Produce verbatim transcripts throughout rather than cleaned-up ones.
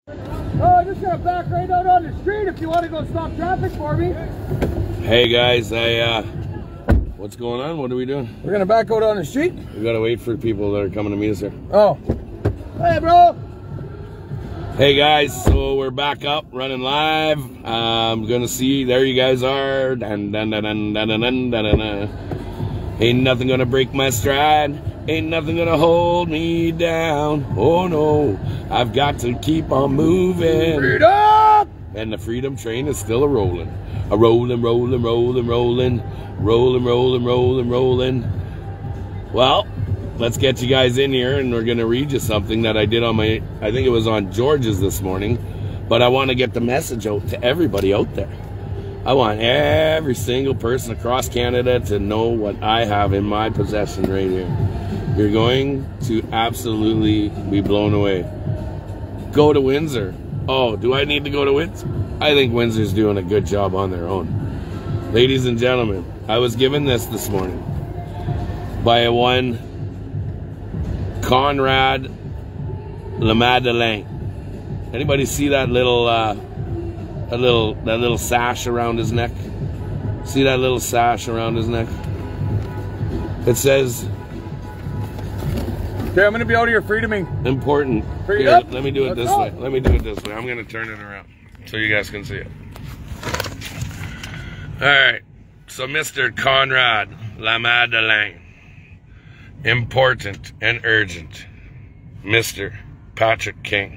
Oh, I'm just gonna back right out on the street if you want to go stop traffic for me. Hey guys, I uh what's going on? What are we doing? We're gonna back out on the street. We gotta wait for people that are coming to meet us here. Oh. Hey bro. Hey guys, so we're back up running live. I'm gonna see there you guys are. Dun, dun, dun, dun, dun, dun, dun, dun, dun. Ain't nothing gonna break my stride. Ain't nothing gonna hold me down. Oh no, I've got to keep on moving. Freedom! And the freedom train is still a rolling. A rolling, rolling, rolling, rolling. Rolling, rolling, rolling, rolling. Well, let's get you guys in here and we're gonna read you something that I did on my, I think it was on George's this morning. But I want to get the message out to everybody out there. I want every single person across Canada to know what I have in my possession right here. You're going to absolutely be blown away. Go to Windsor. Oh, do I need to go to Windsor? I think Windsor's doing a good job on their own. Ladies and gentlemen, I was given this this morning by a one Conrad LeMadeleine. Anybody see that little, uh, that little, that little sash around his neck? See that little sash around his neck? It says, Okay, I'm gonna be out of here freedoming. important. Freedom. Here, let me do it Let's this go. way. Let me do it this way. I'm gonna turn it around so you guys can see it. All right. So Mister Conrad LeMadeleine, important and urgent. Mister Patrick King.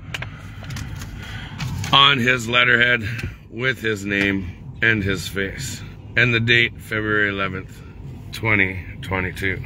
On his letterhead with his name and his face. And the date, February eleventh, twenty twenty-two.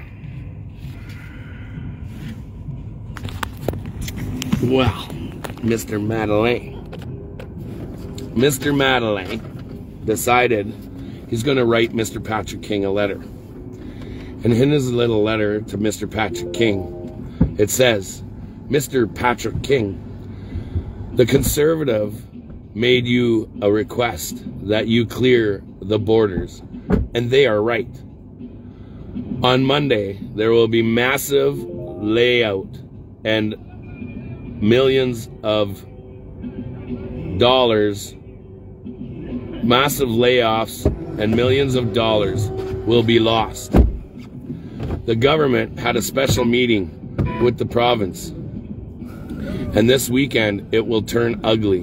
Well, Mister Madeleine. Mister Madeleine decided he's going to write Mister Patrick King a letter. And in his little letter to Mister Patrick King, it says, Mister Patrick King, the Conservative made you a request that you clear the borders, and they are right. On Monday, there will be massive layout and millions of dollars, massive layoffs and millions of dollars will be lost. The government had a special meeting with the province, and this weekend it will turn ugly.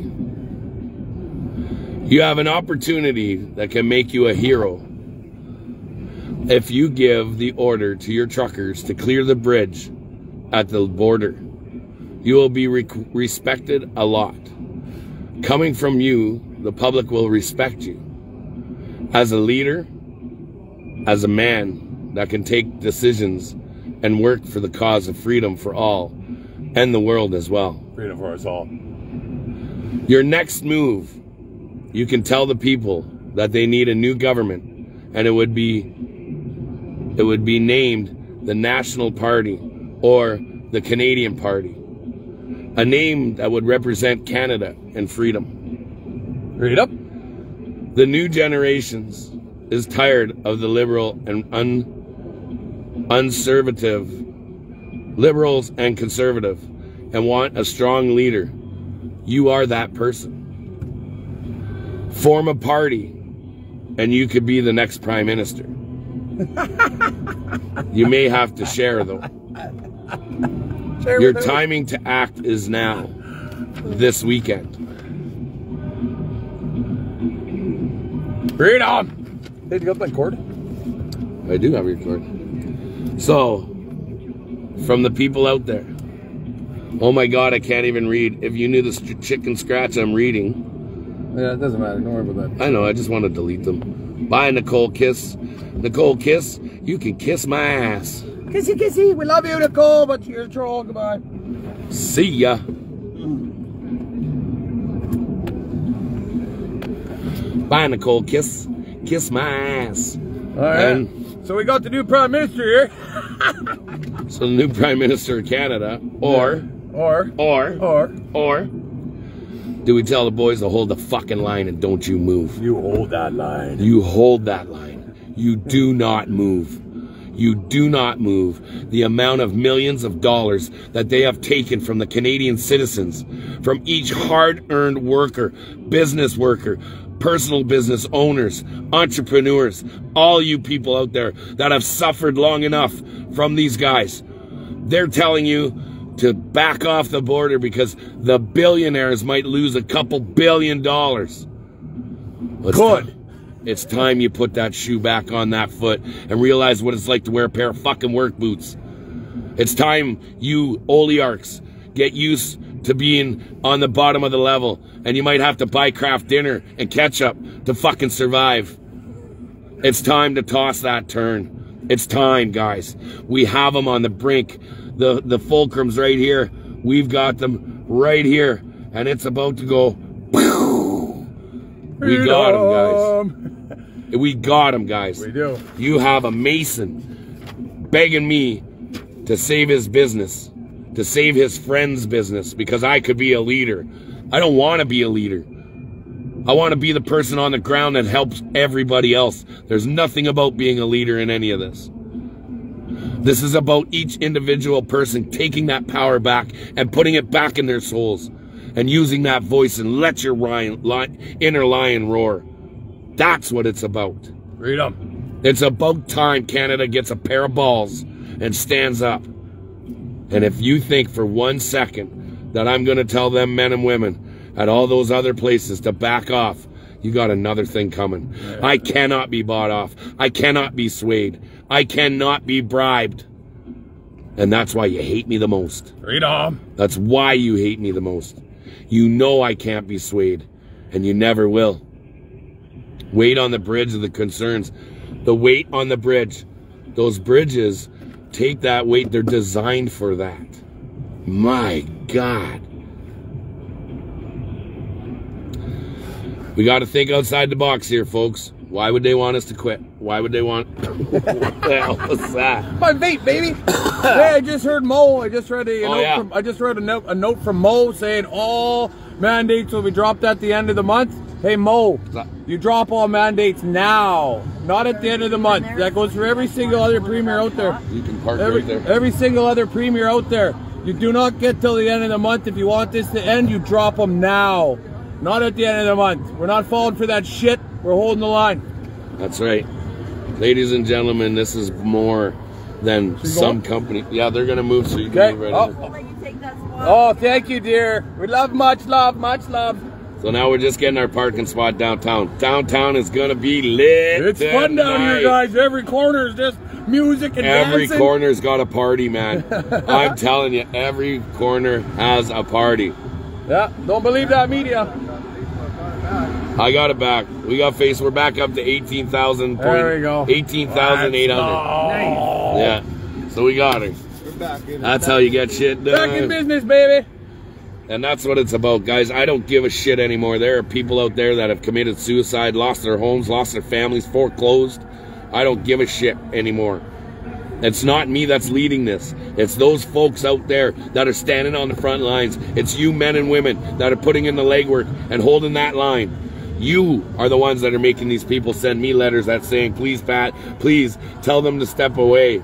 You have an opportunity that can make you a hero if you give the order to your truckers to clear the bridge at the border. You will be re respected a lot. Coming from you, the public will respect you as a leader, as a man that can take decisions and work for the cause of freedom for all and the world as well. Freedom for us all. Your next move, you can tell the people that they need a new government, and it would be it would be named the National Party or the Canadian Party. A name that would represent Canada and freedom. Read up. The new generations is tired of the liberal and un, conservative, liberals and conservative, and want a strong leader. You are that person. Form a party, and you could be the next prime minister. You may have to share, though. Your timing to act is now, this weekend. Read on. Hey, you got my cord? I do have your cord. So, from the people out there, oh my God, I can't even read. If you knew the chicken scratch I'm reading. Yeah, it doesn't matter. Don't worry about that. I know, I just want to delete them. Bye, Nicole Kiss. Nicole Kiss, you can kiss my ass. Kissy, kissy. We love you, Nicole, but you're a troll. Goodbye. See ya. Bye, Nicole Kiss. Kiss my ass. All right. And so we got the new prime minister here. So the new prime minister of Canada, or, or, or, or, or, do we tell the boys to hold the fucking line and don't you move? You hold that line. You hold that line. You do not move. you do not move the amount of millions of dollars that they have taken from the Canadian citizens, from each hard-earned worker, business worker, personal business owners, entrepreneurs, all you people out there that have suffered long enough from these guys. They're telling you to back off the border because the billionaires might lose a couple billion dollars. It's Good. Time, it's time you put that shoe back on that foot and realize what it's like to wear a pair of fucking work boots. It's time you oligarchs get used to being on the bottom of the level, and you might have to buy craft dinner and ketchup to fucking survive. It's time to toss that turn. It's time, guys. We have them on the brink. The, the fulcrum's right here. We've got them right here, and it's about to go. We got them, guys. We got them, guys. We do. You have a Mason begging me to save his business, to save his friend's business, because I could be a leader. I don't want to be a leader. I want to be the person on the ground that helps everybody else. There's nothing about being a leader in any of this. This is about each individual person taking that power back and putting it back in their souls and using that voice and let your lion, lion, inner lion roar. That's what it's about. Freedom. It's about time Canada gets a pair of balls and stands up. And if you think for one second that I'm going to tell them men and women at all those other places to back off, you got another thing coming. Yeah. I cannot be bought off. I cannot be swayed. I cannot be bribed. And that's why you hate me the most. Freedom. That's why you hate me the most. You know I can't be swayed, and you never will. Wait on the bridge of the concerns. The weight on the bridge. Those bridges take that weight. They're designed for that. My God. We got to think outside the box here, folks. Why would they want us to quit? Why would they want... What the hell was that? My vape, baby. Hey, I just heard Mo. I just read a, a oh, note yeah. from I just read a note a note from Mo saying all mandates will be dropped at the end of the month. Hey Mo, you drop all mandates now, not at the end of the month. That goes for every single other premier out there. You can park every, right there. Every single other premier out there. You do not get till the end of the month. If you want this to end, you drop them now. Not at the end of the month. We're not falling for that shit. We're holding the line. That's right. Ladies and gentlemen, this is more than She's some going? company. Yeah, they're going to move, so you can Okay. move right Oh. in. I'll let you take that spot. Oh, thank you, dear. We love much love, much love. So now we're just getting our parking spot downtown. Downtown is going to be lit. It's fun down here, tonight. guys. Every corner is just music and Every dancing. corner's got a party, man. I'm telling you, every corner has a party. Yeah, don't believe that media. I got it back. We got face. We're back up to eighteen thousand. There we go. eighteen thousand eight hundred. Nice. Yeah. So we got it. That's how you get shit done. Back in business, baby. And that's what it's about, guys. I don't give a shit anymore. There are people out there that have committed suicide, lost their homes, lost their families, foreclosed. I don't give a shit anymore. It's not me that's leading this. It's those folks out there that are standing on the front lines. It's you men and women that are putting in the legwork and holding that line. You are the ones that are making these people send me letters that saying, please, Pat, please tell them to step away.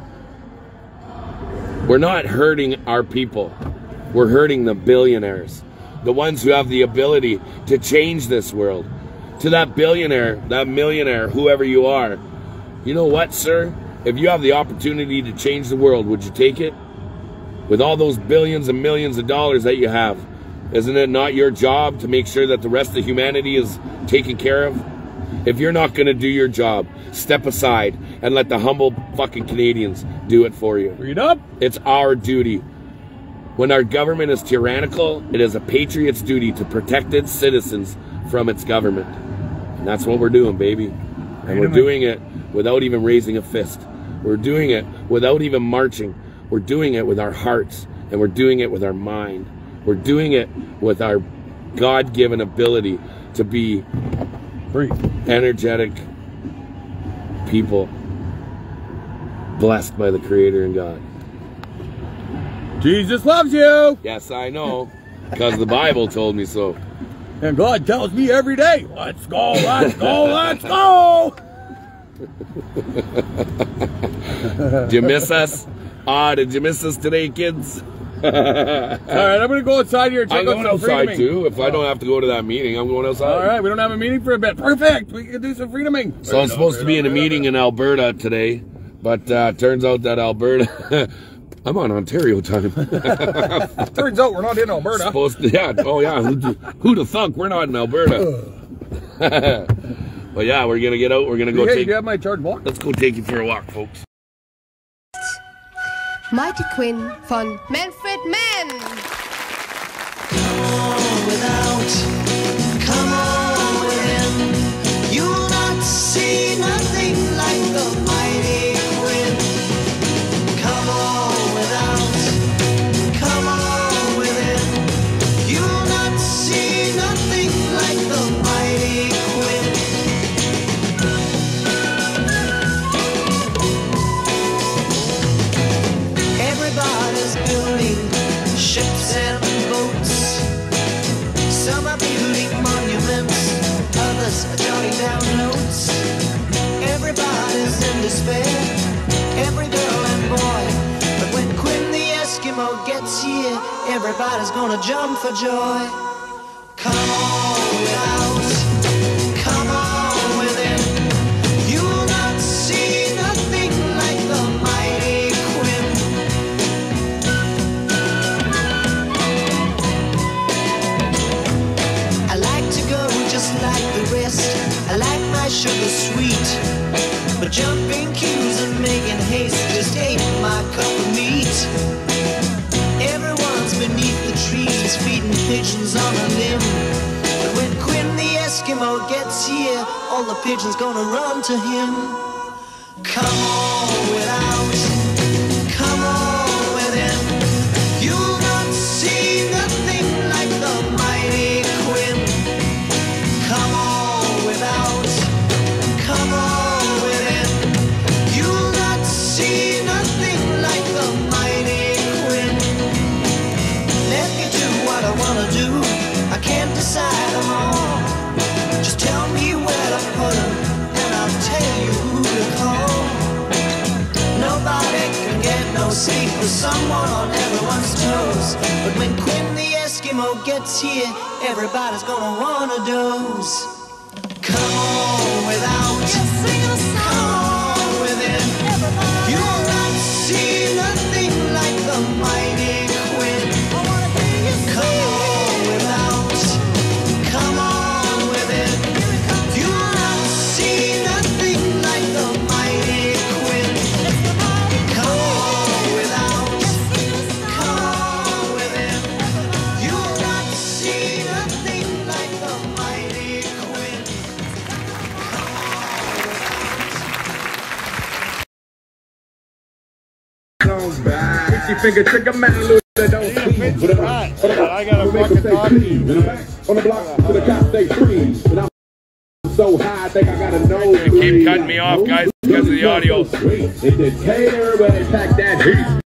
We're not hurting our people. We're hurting the billionaires, the ones who have the ability to change this world. To that billionaire, that millionaire, whoever you are, you know what, sir? If you have the opportunity to change the world, would you take it? With all those billions and millions of dollars that you have, isn't it not your job to make sure that the rest of humanity is taken care of? If you're not going to do your job, step aside and let the humble fucking Canadians do it for you. Read up. It's our duty. When our government is tyrannical, it is a patriot's duty to protect its citizens from its government. And that's what we're doing, baby. And we're doing it without even raising a fist. We're doing it without even marching. We're doing it with our hearts, and we're doing it with our mind. We're doing it with our God-given ability to be Free. energetic people blessed by the Creator and God. Jesus loves you. Yes, I know, because the Bible told me so. And God tells me every day, let's go, let's go, let's go. Did you miss us? Ah, did you miss us today, kids? All right, I'm going to go outside here and check I'm out going some outside freedoming. too. If I don't have to go to that meeting, I'm going outside. All right, we don't have a meeting for a bit. Perfect. We can do some freedoming. So I'm supposed to be in a meeting in Alberta today, but uh, turns out that Alberta... I'm on Ontario time. Turns out we're not in Alberta. Supposed to, yeah. Oh, yeah. Who'd, who'd have thunk we're not in Alberta? But yeah, we're going to get out. We're going to go hey, take... do you have my charge walk? Let's go take you for a walk, folks. Mighty Quinn von Manfred Mann. Come on without, come on within. You'll not see nothing like the mighty Quinn. Come on without, come on within. You'll not see nothing like the mighty Quinn. Everybody's building ships and boats. Some are building monuments, others are jotting down notes. Everybody's in despair, every girl and boy. But when Quinn the Eskimo gets here, everybody's gonna jump for joy. Come on without, come on within. You'll not see nothing like the mighty Quinn. I like to go just like the rest. I like my sugar sweet, but jumping queues and making haste just ain't my cup of meat. Everyone's beneath the trees feeding pigeons on a limb. But when Quinn the Eskimo gets here, all the pigeons gonna run to him. Come on without, come on within. You'll not see nothing like the mighty Quinn. Come on without, come on within. You'll not see nothing like the mighty Quinn. Let me do what I wanna do. I can't decide them all. Just tell me where to put them, and I'll tell you who to call. Nobody can get no sleep with someone on everyone's toes. But when Quinn the Eskimo gets here, everybody's gonna wanna doze. Come on without, come on within. You'll not see nothing like the mighty Quinn. Come on without, come on within. You'll not see nothing like the mighty Quinn. Come on without, come on within. You'll not see nothing like the mighty Quinn. Fifty finger trigger man, lose the don't. I gotta fucking talk to you, man. On the block to the cop stay free. And I'm so high, I think I got a nose. Keep cutting me off, guys, because of the audio. It's a tater, but it's packed that heat.